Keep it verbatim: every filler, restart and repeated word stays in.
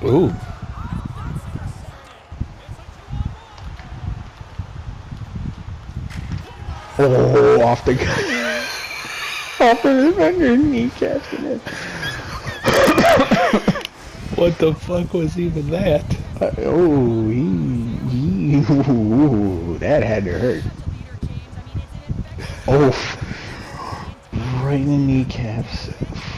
Ooh. Oh, off the off of his fucking kneecaps. What the fuck was even that? Uh, oh, he, he, ooh, that had to hurt. Oh, right in the kneecaps.